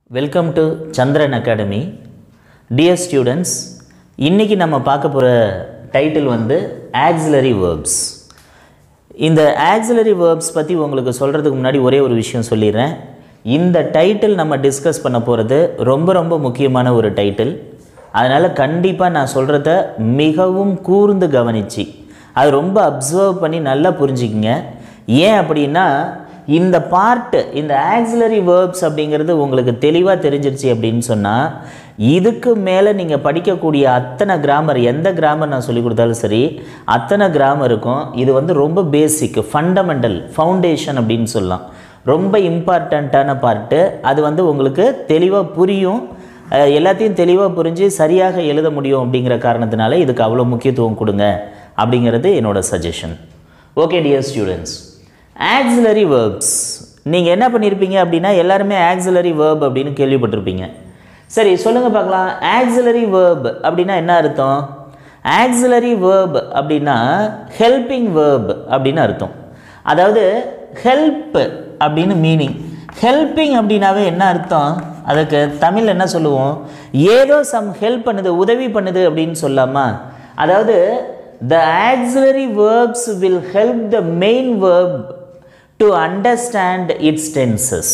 Welcome to Chandran Academy. Dear students, இன்னைக்கு நம்ம பார்க்க போற டைட்டில் வந்து auxiliary verbs. இந்த auxiliary verbs பத்தி உங்களுக்கு சொல்றதுக்கு முன்னாடி ஒரே ஒரு விஷயம் சொல்லிறேன். இந்த டைட்டில் நம்ம டிஸ்கஸ் பண்ண போறது ரொம்ப முக்கியமான ஒரு டைட்டில். அதனால கண்டிப்பா நான் சொல்றத மிகவும் கூர்ந்து கவனிச்சி அது ரொம்ப அப்சர்வ் பண்ணி நல்லா புரிஞ்சிக்கங்க. ஏன் அப்படினா இந்த பார்ட் இந்த auxiliary verbs அப்படிங்கிறது உங்களுக்கு தெளிவா தெரிஞ்சிருச்சு அப்படினு சொன்னா இதுக்கு மேல நீங்க படிக்கக்கூடிய அத்தனை கிராமர் எந்த கிராமர் நான் சொல்லி கொடுத்தாலும் சரி அத்தனை கிராமர் இருக்கும். இது வந்து ரொம்ப பேசிக் ஃபண்டமெண்டல் ஃபவுண்டேஷன் அப்படினு சொல்லலாம். ரொம்ப இம்பார்ட்டன்ட்டான பார்ட். அது வந்து உங்களுக்கு தெளிவா புரியும். எல்லாத்தையும் தெளிவா புரிஞ்சு சரியாக எழுத முடியும் அப்படிங்கற காரணத்தினால இதுக்கு அவ்வளவு முக்கியத்துவம் கொடுங்க அப்படிங்கிறது என்னோட suggestion. Okay dear students, auxiliary verbs நீங்க என்ன பண்ணிருப்பீங்க அப்படினா எல்லாரும் auxiliary verb அப்படினு கேள்விப்பட்டிருப்பீங்க. சரி சொல்லுங்க பார்க்கலாம், auxiliary verb அப்படினா என்ன அர்த்தம்? auxiliary verb அப்படினா helping verb அப்படினு அர்த்தம். அதாவது help அப்படினு மீனிங். helping அப்படினாவே என்ன அர்த்தம்? அதுக்கு தமிழ்ல என்ன சொல்லுவோம்? ஏதோ some help பண்ணுது, உதவி பண்ணுது அப்படினு சொல்லாமா? அதாவது the auxiliary verbs will help the main verb to understand its tenses.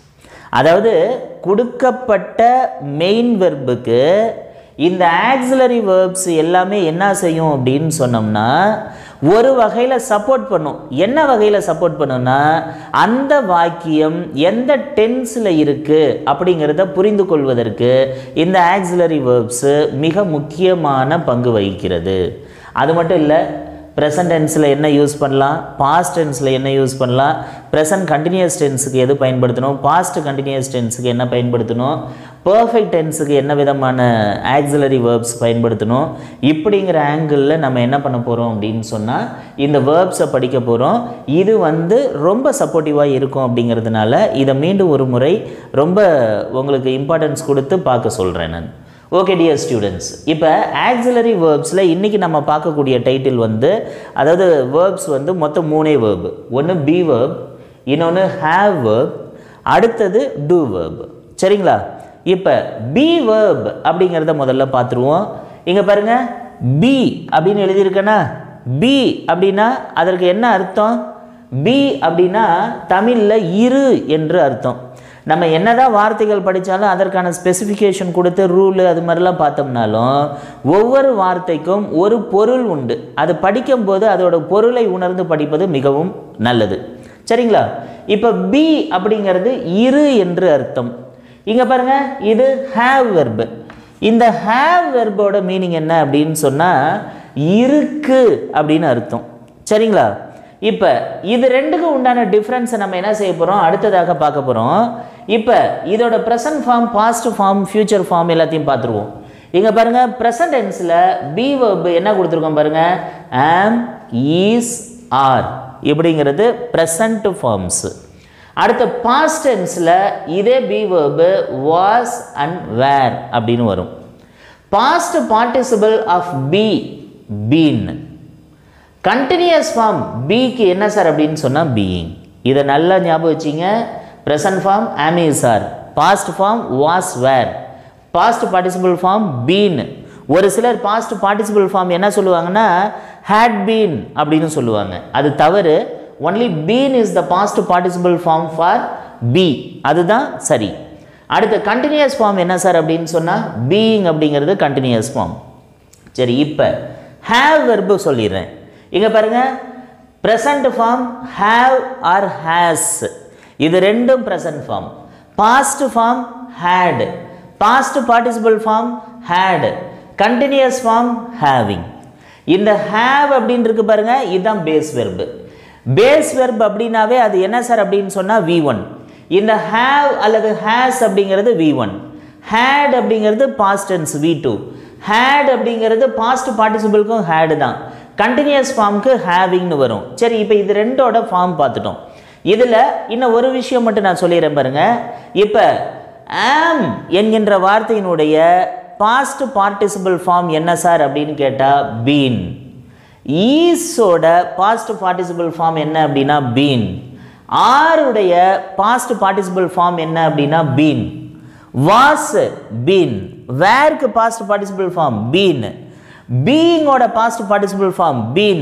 அதாவது கொடுக்கப்பட்ட மெயின் வெர்புக்கு இந்த auxiliary verbs எல்லாமே என்ன செய்யும் அப்படினு சொன்னோம்னா ஒரு வகையில சப்போர்ட் பண்ணும். என்ன வகையில சப்போர்ட் பண்ணும்னா அந்த வாக்கியம் எந்த டென்ஸ்ல இருக்கு அப்படிங்கறத புரிந்து கொள்வதற்கு இந்த auxiliary verbs மிக முக்கியமான பங்கு வகிக்கிறது. அது மட்டும் இல்ல, present tenseல என்ன யூஸ் பண்ணலாம், past tenseல என்ன யூஸ் பண்ணலாம், present continuous tenseக்கு எது பயன்படுத்தணும், past continuous tenseக்கு என்ன பயன்படுத்தணும், perfect tenseக்கு என்ன விதமான auxiliary verbs பயன்படுத்தணும், இப்படிங்கிற ஆங்கிள்ல நம்ம என்ன பண்ண போறோம் அப்படினு சொன்னா இந்த verbs படிக்க போறோம். இது வந்து ரொம்ப சப்போர்ட்டிவா இருக்கும் அப்படிங்கிறதுனால இத மீண்டும் ஒரு முறை ரொம்ப உங்களுக்கு இம்பார்ட்டன்ஸ் கொடுத்து பார்க்க சொல்றேன் நான். ஓகே டியர் ஸ்டூடெண்ட்ஸ், இப்போ auxiliary verbsல இன்னைக்கு நம்ம பார்க்கக்கூடிய டைட்டில் வந்து அதாவது verbs வந்து மொத்தம் மூணே verb. ஒன்று be verb, இன்னொன்று have verb, அடுத்தது do verb. சரிங்களா? இப்போ be verb அப்படிங்கிறத முதல்ல பார்த்துருவோம். இங்க பாருங்க, be அப்படின்னு எழுதியிருக்கேனா? be அப்படின்னா அதற்கு என்ன அர்த்தம்? be அப்படின்னா தமிழ்ல இரு என்று அர்த்தம். நம்ம என்னதான் வார்த்தைகள் படிச்சாலும் அதற்கான ஸ்பெசிஃபிகேஷன் கொடுத்து ரூல் அது மாதிரிலாம் பார்த்தோம்னாலும் ஒவ்வொரு வார்த்தைக்கும் ஒரு பொருள் உண்டு. அது படிக்கும்போது அதோட பொருளை உணர்ந்து படிப்பது மிகவும் நல்லது. சரிங்களா? இப்போ be அப்படிங்கிறது இரு என்று அர்த்தம். இங்க பாருங்க, இது have verb. இந்த have verb-ஓட மீனிங் என்ன அப்படின்னு சொன்னா இருக்கு அப்படின்னு அர்த்தம். சரிங்களா? இப்போ இது ரெண்டுக்கு உண்டான டிஃபரன்ஸ் நம்ம என்ன செய்ய போறோம் அடுத்ததாக பார்க்க போறோம். இப்போ இதோட present form, past form, future form எல்லாத்தையும் பார்த்துருவோம். இங்க பாருங்க, present tenseல be verb என்ன கொடுத்திருக்கோம் பாருங்க, am, is, are இப்படிங்கிறது present forms. அடுத்து past tenseல இதே be verb was and were அப்படின்னு வரும். past participle of be, been. continuous form be க்கு என்ன சார் அப்படினு சொன்னா being. இத நல்லா ஞாபகம் வச்சீங்க. present form am, is, are, past form was, were, past participle form been. ஒரு சிலர் past participle form என்ன சொல்லுவாங்கன்னா had been அப்படினு சொல்லுவாங்க. அது தவறு. only been is the past participle form for be. அதுதான் சரி. அடுத்து continuous form என்ன சார் அப்படினு சொன்னா being அப்படிங்கிறது continuous form. சரி, இப்போ have verb சொல்லிறேன். இங்க பாருங்க, present form have or has, இது ரெண்டும் present form. past form had, past participle form had, continuous form having. இந்த have அப்படினு இருக்கு பாருங்க, இதுதான் base verb. base verb அப்படினாவே அது என்ன சார் அப்படினு சொன்னா V1. இந்த have அல்லது has அப்படிங்கிறது V1. had அப்படிங்கிறது past tense V2. had அப்படிங்கிறது past participle-க்கும் had தான். continuous form-க்கு having னு வரும். சரி, இப்போ இது ரெண்டோட ஃபார்ம் பார்த்துட்டோம். இதுல இன்னும் ஒரு விஷயம் மட்டும் நான் சொல்லிறேன் பாருங்க. இப்போ am என்கின்ற வார்த்தையினுடைய past participle form என்ன சார் அப்படினு கேட்டா been. is ஓட past participle form என்ன அப்படினா been. are உடைய past participle form என்ன அப்படினா been. was been, where past participle form been, being oda past participle form been,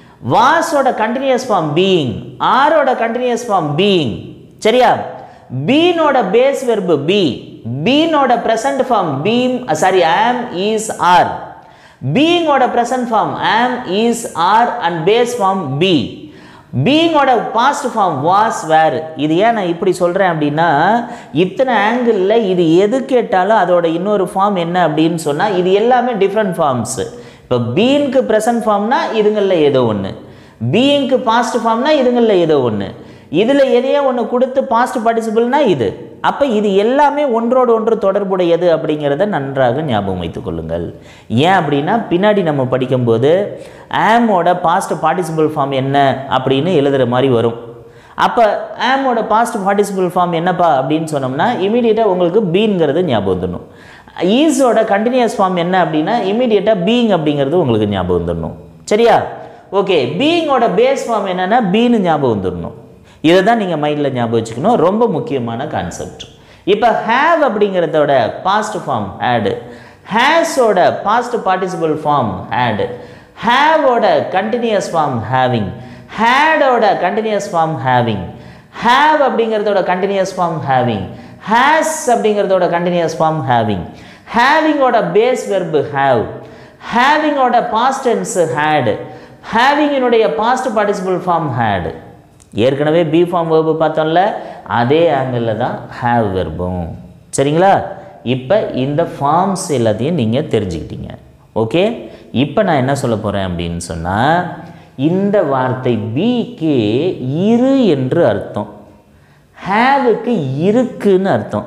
was oda continuous form being, are oda continuous form being. சரியா? been oda base verb be, been oda present form beam, am, is, are. being oda present form am, is, are and base form be. being oda past form was, were. இது ஏன் நான் இப்படி சொல்றேன் அப்படின்னா இத்தனை ஆங்கிள்ல இது எது கேட்டாலும் அதோட இன்னொரு ஃபார்ம் என்ன அப்படின்னு சொன்னா இது எல்லாமே டிஃபரண்ட் ஃபார்ம்ஸ். இப்போ beingக்கு present ஃபார்ம்னா இதுங்கள்ல ஏதோ ஒன்று, beingக்கு past ஃபார்ம்னா இதுங்கள்ல ஏதோ ஒன்று, இதில் எதையோ ஒன்று கொடுத்து பாஸ்ட் பார்ட்டிசிபிள்னா இது. அப்போ இது எல்லாமே ஒன்றோடு ஒன்று தொடர்புடையது அப்படிங்கிறத நன்றாக ஞாபகம் வைத்துக் கொள்ளுங்கள். ஏன் அப்படின்னா பின்னாடி நம்ம படிக்கும்போது ஆமோட பாஸ்ட் பார்ட்டிசிபிள் ஃபார்ம் என்ன அப்படின்னு எழுதுகிற மாதிரி வரும். அப்போ ஆமோட பாஸ்ட் பார்ட்டிசிபிள் ஃபார்ம் என்னப்பா அப்படின்னு சொன்னோம்னா இமீடியட்டாக உங்களுக்கு பீங்கிறது ஞாபகம் வந்துடணும். ஈஸோட கண்டினியூஸ் ஃபார்ம் என்ன அப்படின்னா இமீடியட்டாக பீங் அப்படிங்கிறது உங்களுக்கு ஞாபகம் வந்துடணும். சரியா? ஓகே, பீங்கோட பேஸ் ஃபார்ம் என்னன்னா பீன்னு ஞாபகம் வந்துடணும். இதை தான் நீங்கள் மைண்டில் ஞாபகம் வச்சுக்கணும். ரொம்ப முக்கியமான கான்செப்ட். இப்போ ஹேவ் அப்படிங்கிறதோட பாஸ்ட் ஃபார்ம் ஹேடு, ஹேஸோட பாஸ்ட் பார்ட்டிசிபிள் ஃபார்ம் ஹேடு, ஹேவோட கண்டினியூஸ் ஃபார்ம் ஹேவிங், ஹேடோட கண்டினியூஸ் ஃபார்ம் ஹேவிங், ஹேவ் அப்படிங்கிறதோட கண்டினியூஸ் ஃபார்ம் ஹேவிங், ஹேஸ் அப்படிங்கிறதோட கண்டினியூஸ் ஃபார்ம் ஹேவிங், ஹேவிங்கோட பேஸ் வெர்பு ஹேவ், ஹேவிங்கோட பாஸ்ட் டென்ஸ் ஹேடு, ஹேவிங்கினுடைய பாஸ்ட் பார்ட்டிசிபிள் ஃபார்ம் ஹேடு. ஏற்கனவே be form verb பார்த்தோம்ல, அதே ஆங்கிளில் தான் ஹேவ் வெர்பும். சரிங்களா? இப்போ இந்த ஃபார்ம்ஸ் எல்லாத்தையும் நீங்கள் தெரிஞ்சுக்கிட்டீங்க. ஓகே, இப்போ நான் என்ன சொல்ல போகிறேன் அப்படின்னு சொன்னால் இந்த வார்த்தை பிக்கு இரு என்று அர்த்தம், ஹேவுக்கு இருக்குன்னு அர்த்தம்.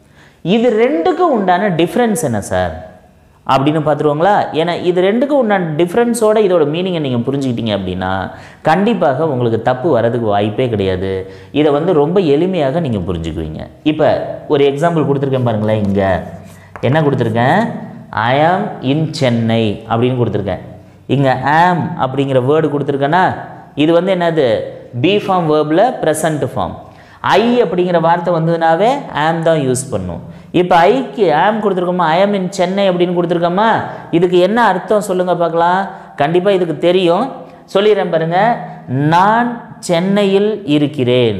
இது ரெண்டுக்கும் உண்டான டிஃப்ரென்ஸ் என்ன சார் அப்படின்னு பார்த்துருவாங்களா? ஏன்னா இது ரெண்டுக்கும் உண்டான டிஃப்ரென்ஸோட இதோட மீனிங்கை நீங்கள் புரிஞ்சுக்கிட்டீங்க அப்படின்னா கண்டிப்பாக உங்களுக்கு தப்பு வரதுக்கு வாய்ப்பே கிடையாது. இதை வந்து ரொம்ப எளிமையாக நீங்கள் புரிஞ்சுக்குவீங்க. இப்போ ஒரு எக்ஸாம்பிள் கொடுத்துருக்கேன் பாருங்களேன். இங்கே என்ன கொடுத்துருக்கேன்? ஐ ஆம் இன் சென்னை அப்படின்னு கொடுத்துருக்கேன். இங்கே ஆம் அப்படிங்கிற வேர்டு கொடுத்துருக்கேன்னா இது வந்து என்னது? பி ஃபார்ம் வேர்பில் ப்ரெசன்ட் ஃபார்ம். ஐ அப்படிங்கிற வார்த்தை வந்ததுனாவே ஆம் தான் யூஸ் பண்ணும். இப்போ ஐக்கு ஆம் கொடுத்துருக்கோமா, ஐ ஆம் இன் சென்னை அப்படின்னு கொடுத்துருக்கோமா, இதுக்கு என்ன அர்த்தம் சொல்லுங்கள் பார்க்கலாம். கண்டிப்பாக இதுக்கு தெரியும், சொல்லிடுறேன் பாருங்க. நான் சென்னையில் இருக்கிறேன்.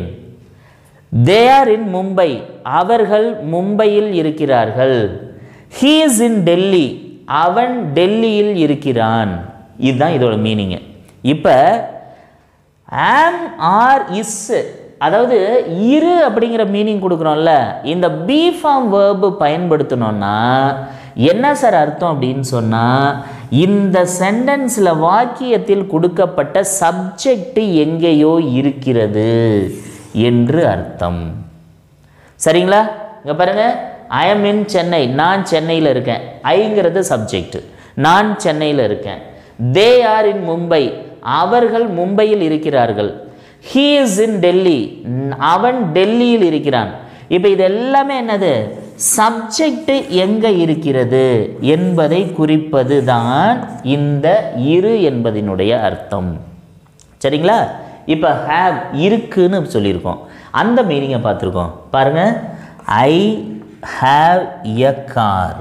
தே ஆர் இன் மும்பை, அவர்கள் மும்பையில் இருக்கிறார்கள். ஹீ இஸ் இன் டெல்லி, அவன் டெல்லியில் இருக்கிறான். இதுதான் இதோட மீனிங்கு. இப்போ ஆம் ஆர் இஸ், அதாவது இரு அப்படிங்கிற மீனிங் கொடுக்குறோம்ல, இந்த பி ஃபார்ம் வேர்பு பயன்படுத்தணும்னா என்ன சார் அர்த்தம் அப்படின்னு சொன்னால் இந்த சென்டென்ஸில் வாக்கியத்தில் கொடுக்கப்பட்ட சப்ஜெக்ட் எங்கேயோ இருக்கிறது என்று அர்த்தம். சரிங்களா? இங்கே பாருங்கள், ஐ எம் இன் சென்னை, நான் சென்னையில் இருக்கேன். ஐங்கிறது சப்ஜெக்ட், நான் சென்னையில் இருக்கேன். தே ஆர் இன் மும்பை, அவர்கள் மும்பையில் இருக்கிறார்கள். he is in Delhi, அவன் டெல்லியில் இருக்கிறான். இப்போ இது எல்லாமே என்னது? சப்ஜெக்ட் எங்கே இருக்கிறது என்பதை குறிப்பது தான் இந்த இரு என்பதனுடைய அர்த்தம். சரிங்களா? இப்போ ஹேவ் இருக்குன்னு சொல்லியிருக்கோம், அந்த மீனிங்கை பார்த்துருக்கோம் பாருங்க. I have a car,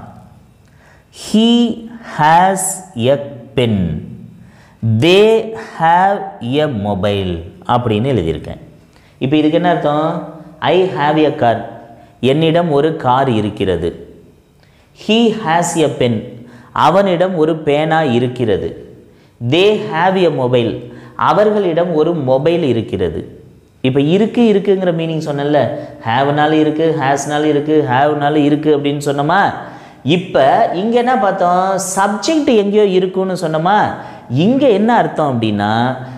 he has a pen, they have a mobile அப்படின்னு எழுதியிருக்கேன். இப்போ இதுக்கு என்ன அர்த்தம்? ஐ ஹாவ் எ கார், என்னிடம் ஒரு கார் இருக்கிறது. ஹீ ஹாஸ் எ பென், அவனிடம் ஒரு பேனா இருக்கிறது. தே ஹாவ் எ மொபைல், அவர்களிடம் ஒரு மொபைல் இருக்கிறது. இப்போ இருக்குங்கிற மீனிங் சொன்னல, ஹேவ்னாலும் இருக்குது, ஹேஸ்னாலும் இருக்குது, ஹேவ்னாலும் இருக்குது அப்படின்னு சொன்னோமா. இப்போ இங்கே என்ன பார்த்தோம்? சப்ஜெக்ட் எங்கேயோ இருக்குன்னு சொன்னோமா. இங்கே என்ன அர்த்தம் அப்படின்னா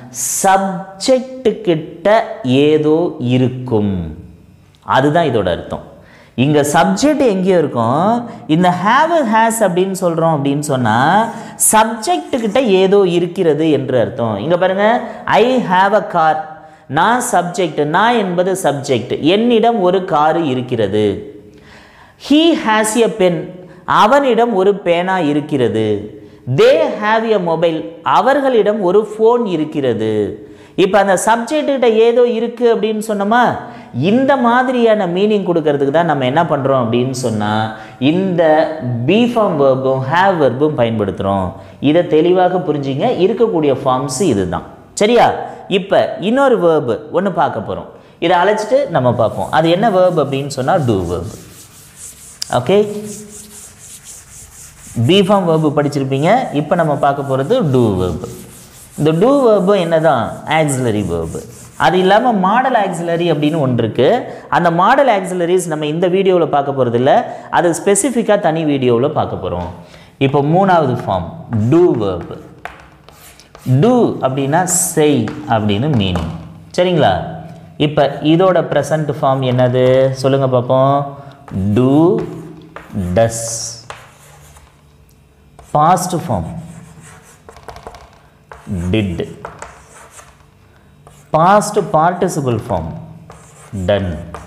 சப்ஜெக்டுக்கிட்ட ஏதோ இருக்கும், அதுதான் இதோட அர்த்தம். இங்கே சப்ஜெக்ட் எங்கேயோ இருக்கும், இந்த ஹேவ் ஹேஸ் அப்படின்னு சொல்கிறோம் அப்படின்னு சொன்னால் சப்ஜெக்டுக்கிட்ட ஏதோ இருக்கிறது என்று அர்த்தம். இங்கே பாருங்கள், ஐ ஹாவ் அ கார், நான் சப்ஜெக்ட், நான் என்பது சப்ஜெக்ட், என்னிடம் ஒரு காரு இருக்கிறது. ஹீ ஹாஸ் எ பென், அவனிடம் ஒரு பேனா இருக்கிறது. தே ஹாவ் எ மொபைல், அவர்களிடம் ஒரு ஃபோன் இருக்கிறது. இப்போ அந்த சப்ஜெக்ட்கிட்ட ஏதோ இருக்குது அப்படின்னு சொன்னோமா, இந்த மாதிரியான மீனிங் கொடுக்கறதுக்கு தான் நம்ம என்ன பண்ணுறோம் அப்படின்னு சொன்னால் இந்த பி ஃபார்ம் வேர்பும் ஹேவ் வேர்பும் பயன்படுத்துகிறோம். இதை தெளிவாக புரிஞ்சுங்க. இருக்கக்கூடிய ஃபார்ம்ஸ் இதுதான். சரியா? இப்போ இன்னொரு வேர்பு ஒன்று பார்க்க போகிறோம். இதை அழைச்சிட்டு நம்ம பார்ப்போம். அது என்ன வேர்பு அப்படின்னு சொன்னால் do verb. Okay, be form verb படிச்சிருப்பீங்க. இப்போ நம்ம பார்க்க போகிறது டூ வேர்பு. இந்த டூ வேர்பு என்னதான்? Auxiliary verb. அது இல்லாமல் மாடல் ஆக்சிலரி அப்படின்னு ஒன்று இருக்குது. அந்த மாடல் ஆக்சிலரிஸ் நம்ம இந்த வீடியோவில் பார்க்க போகிறது இல்லை, அது ஸ்பெசிஃபிக்காக தனி வீடியோவில் பார்க்க போகிறோம். இப்போ மூணாவது ஃபார்ம் டூ வேர்பு. டூ அப்படின்னா செய் அப்படின்னு மீனிங். சரிங்களா? இப்போ இதோட ப்ரெசன்ட் ஃபார்ம் என்னது சொல்லுங்கள் பார்ப்போம். Do does. Past form did. Past participle form done.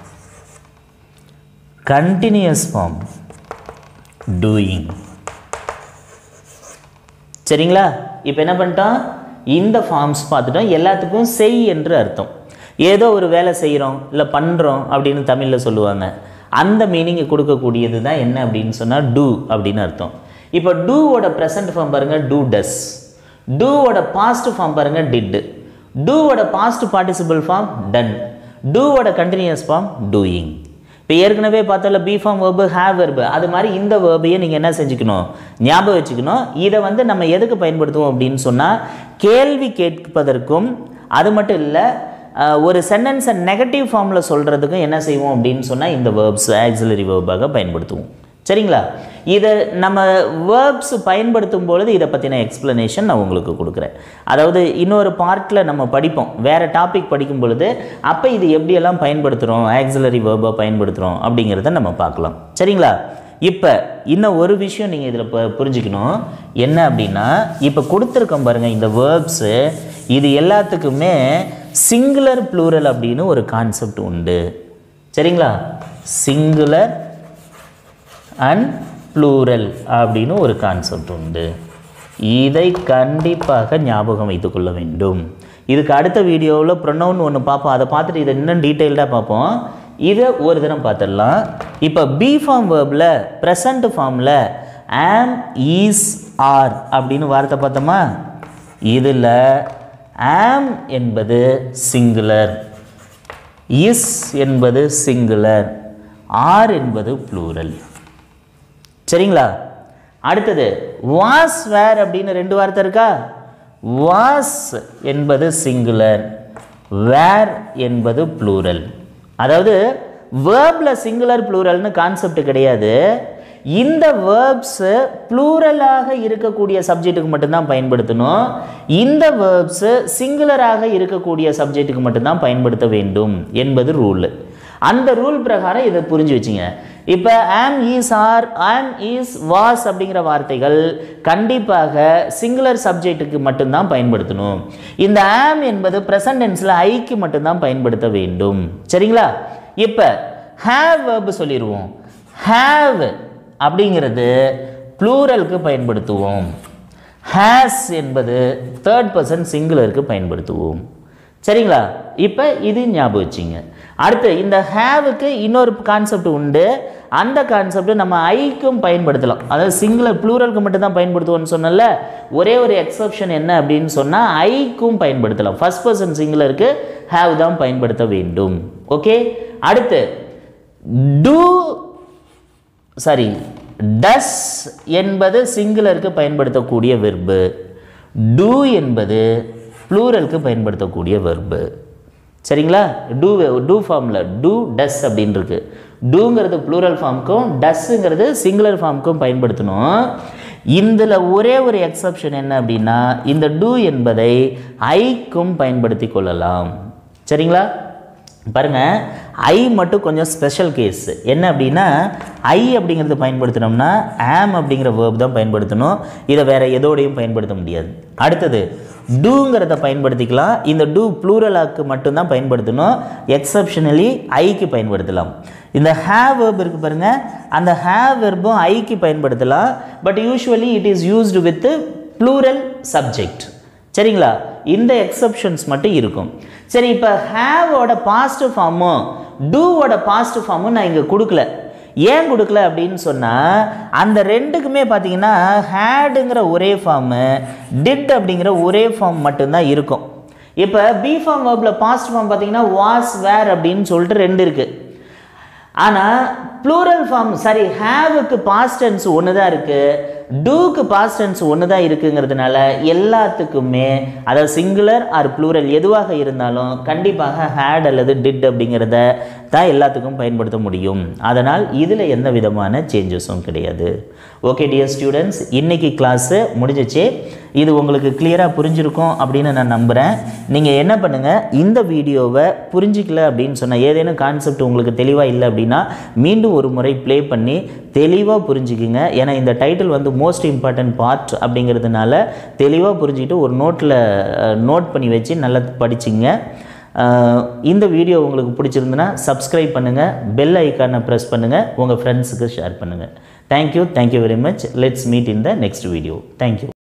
Continuous form doing. சரிங்களா? இப்போ என்ன பண்ணிட்டோம்? இந்த ஃபார்ம்ஸ் பார்த்துட்டோம். எல்லாத்துக்கும் செய் என்று அர்த்தம். ஏதோ ஒரு வேலை செய்கிறோம் இல்லை பண்ணுறோம் அப்படின்னு தமிழில் சொல்லுவாங்க. அந்த மீனிங்கை கொடுக்கக்கூடியது தான் என்ன அப்படின்னு சொன்னால் டூ அப்படின்னு அர்த்தம். இப்போ டூவோட ப்ரெசன்ட் ஃபார்ம் பாருங்கள், டூ டஸ். டூவோட பாஸ்ட் ஃபார்ம் பாருங்க, டிட். டூவோட பாஸ்ட் பார்ட்டிசிபிள் ஃபார்ம் டன். டூவோட கண்டினியூஸ் ஃபார்ம் டூயிங். இப்போ ஏற்கனவே பார்த்தோம்ல be form verb have verb, அது மாதிரி இந்த வேர்பையே நீங்கள் என்ன செஞ்சுக்கணும்? ஞாபகம் வச்சுக்கணும். இதை வந்து நம்ம எதுக்கு பயன்படுத்துவோம் அப்படின்னு சொன்னால் கேள்வி கேட்பதற்கும், அது மட்டும் இல்லை ஒரு சென்டென்ஸை நெகட்டிவ் ஃபார்மில் சொல்கிறதுக்கும் என்ன செய்வோம் அப்படின்னு சொன்னால் இந்த வேர்ப்ஸ் ஆக்சிலரி வேர்பாக பயன்படுத்துவோம். சரிங்களா? இதை நம்ம வேர்ப்ஸ் பயன்படுத்தும் பொழுது இதை பற்றின எக்ஸ்ப்ளனேஷன் நான் உங்களுக்கு கொடுக்குறேன். அதாவது இன்னொரு பார்ட்டில் நம்ம படிப்போம், வேறு டாபிக் படிக்கும் பொழுது அப்போ இது எப்படியெல்லாம் பயன்படுத்துகிறோம், ஆக்சிலரி வேர்பாக பயன்படுத்துகிறோம் அப்படிங்கிறத நம்ம பார்க்கலாம். சரிங்களா? இப்போ இன்னும் ஒரு விஷயம் நீங்கள் இதில் புரிஞ்சுக்கணும். என்ன அப்படின்னா, இப்போ கொடுத்துருக்கோம் பாருங்கள் இந்த வேர்ப்ஸு, இது எல்லாத்துக்குமே சிங்குலர் ப்ளூரல் அப்படின்னு ஒரு கான்செப்ட் உண்டு. சரிங்களா? சிங்குலர் அண்ட் ப்ளூரல் அப்படின்னு ஒரு கான்செப்ட் உண்டு. இதை கண்டிப்பாக ஞாபகம் வைத்துக்கொள்ள வேண்டும். இதுக்கு அடுத்த வீடியோவில் ப்ரொனவுன் ஒன்று பார்ப்போம். அதை பார்த்துட்டு இதை இன்னும் டீட்டெயில்டாக பார்ப்போம். இதை ஒரு தினம் பார்த்துடலாம். இப்போ பி ஃபார்ம் வேர்பில் ப்ரெசண்ட் ஃபார்மில் ஆம், ஈஸ், ஆர் அப்படின்னு வார்த்தை பார்த்தோமா. இதில் ஆம் என்பது சிங்குலர், இஸ் என்பது சிங்குலர், ஆர் என்பது ப்ளூரல். சரிங்களா? அடுத்தது வாஸ், வேர் அப்படின்னு ரெண்டு வார்த்தை இருக்கா. வாஸ் என்பது சிங்குலர், வேர் என்பது ப்ளூரல். அதாவது வேர்பில் சிங்குலர் ப்ளூரல்னு கான்செப்ட் கிடையாது. இந்த வேர்ப்ஸு ப்ளூரலாக இருக்கக்கூடிய சப்ஜெக்ட்டுக்கு மட்டும்தான் பயன்படுத்தணும். இந்த வேர்ப்ஸு சிங்குலராக இருக்கக்கூடிய சப்ஜெக்ட்டுக்கு மட்டும்தான் பயன்படுத்த வேண்டும் என்பது ரூல். அந்த ரூல் பிரகாரம் இதை புரிஞ்சு வச்சுங்க. இப்போ am, is, are, am, is, was அப்படிங்கிற வார்த்தைகள் கண்டிப்பாக சிங்குலர் சப்ஜெக்ட்டுக்கு மட்டும்தான் பயன்படுத்தணும். இந்த ஆம் என்பது ப்ரெசன்ட் டென்ஸில் ஐக்கு மட்டும்தான் பயன்படுத்த வேண்டும். சரிங்களா? இப்போ ஹேவ் வேர்பு சொல்லிடுவோம். ஹேவ் அப்படிங்கிறது ப்ளூரலுக்கு பயன்படுத்துவோம். ஹேஸ் என்பது தேர்ட் பர்சன் சிங்குலருக்கு பயன்படுத்துவோம். சரிங்களா? இப்போ இது ஞாபகம் வச்சுங்க. அடுத்து இந்த ஹேவுக்கு இன்னொரு கான்செப்ட் உண்டு. அந்த கான்செப்ட் நம்ம ஐக்கும் பயன்படுத்தலாம். அதாவது சிங்குலர் ப்ளூரலுக்கு மட்டும்தான் பயன்படுத்துவோம்னு சொன்னல. ஒரே ஒரு எக்ஸப்ஷன் என்ன அப்படின்னு சொன்னால் ஐக்கும் பயன்படுத்தலாம். ஃபர்ஸ்ட் பர்சன் சிங்குலருக்கு ஹேவ் தான் பயன்படுத்த வேண்டும். ஓகே. அடுத்து டஸ் என்பது சிங்குலருக்கு பயன்படுத்தக்கூடிய வெர்பு. டூ என்பது ப்ளூரலுக்கு பயன்படுத்தக்கூடிய வெர்பு. சரிங்களா? டூ ஃபார்மில் டூ டஸ் அப்படின்னு இருக்கு. டூங்கிறது ப்ளூரல் ஃபார்முக்கும் டஸ்ஸுங்கிறது சிங்குலர் ஃபார்முக்கும் பயன்படுத்தணும். இதில் ஒரே ஒரு எக்ஸப்ஷன் என்ன அப்படின்னா, இந்த டூ என்பதை ஐக்கும் பயன்படுத்தி கொள்ளலாம். சரிங்களா? பாருங்க, ஐ மட்டும் கொஞ்சம் ஸ்பெஷல் கேஸ். என்ன அப்படின்னா, ஐ அப்படிங்கிறது பயன்படுத்தினோம்னா ஆம் அப்படிங்கிற வேர்ப் தான் பயன்படுத்தணும். இதை வேற எதோடையும் பயன்படுத்த முடியாது. அடுத்தது டூங்கிறத பயன்படுத்திக்கலாம். இந்த டூ ப்ளூரலாக்கு மட்டும்தான் பயன்படுத்தணும். எக்ஸப்ஷனலி ஐக்கு பயன்படுத்தலாம். இந்த ஹேவ் வேர்ப் இருக்கு பாருங்க, அந்த ஹேவ் வேர்பும் ஐக்கு பயன்படுத்தலாம். But usually it is used with plural subject. சரிங்களா? இந்த எக்ஸப்ஷன்ஸ் மட்டும் இருக்கும். சரி, இப்போ ஹேவோட பாசிட்டிவ் ஃபார்மும் டூவோட பாசிட்டிவ் ஃபார்மும் நான் இங்கே கொடுக்கல. ஏன் கொடுக்கல அப்படின்னு சொன்னால், அந்த ரெண்டுக்குமே பார்த்தீங்கன்னா ஹேடுங்கிற ஒரே ஃபார்மு, டிட் அப்படிங்கிற ஒரே ஃபார்ம் மட்டும்தான் இருக்கும். இப்போ பி ஃபார்ம் வேர்பில் பாஸ்ட் ஃபார்ம் பார்த்தீங்கன்னா வாஸ், வேர் அப்படின்னு சொல்லிட்டு ரெண்டு இருக்குது. ஆனால் ப்ளூரல் ஃபார்ம் ஹேவுக்கு பாஸ்ட் டென்ஸ் ஒன்று தான் இருக்குது, டூக்கு பாஸ்ட் டென்ஸ் ஒன்று தான் இருக்குங்கிறதுனால எல்லாத்துக்குமே, அதாவது சிங்குலர் ஆர் ப்ளூரல் எதுவாக இருந்தாலும் கண்டிப்பாக ஹேட் அல்லது டிட் அப்படிங்கிறத தான் எல்லாத்துக்கும் பயன்படுத்த முடியும். அதனால் இதில் எந்த விதமான சேஞ்சஸும் கிடையாது. ஓகே டியர் ஸ்டூடெண்ட்ஸ், இன்றைக்கி கிளாஸு முடிஞ்சிச்சு. இது உங்களுக்கு கிளியராக புரிஞ்சிருக்கும் அப்படின்னு நான் நம்புகிறேன். நீங்கள் என்ன பண்ணுங்கள், இந்த வீடியோவை புரிஞ்சிக்கல அப்படின்னு சொன்னால், ஏதேனும் கான்செப்ட் உங்களுக்கு தெளிவாக இல்லை அப்படின்னா மீண்டும் ஒரு முறை ப்ளே பண்ணி தெளிவாக புரிஞ்சுக்குங்க. ஏன்னா இந்த டைட்டில் வந்து மோஸ்ட் இம்பார்ட்டன்ட் பார்ட் அப்படிங்கிறதுனால தெளிவாக புரிஞ்சுக்கிட்டு ஒரு நோட் பண்ணி வச்சு நல்லா படிச்சிங்க. இந்த வீடியோ உங்களுக்கு பிடிச்சிருந்துன்னா சப்ஸ்கிரைப் பண்ணுங்கள், பெல் ஐக்கானை ப்ரெஸ் பண்ணுங்கள், உங்கள் ஃப்ரெண்ட்ஸுக்கு ஷேர் பண்ணுங்கள். Thank you very much. Let's meet in the next video. Thank you.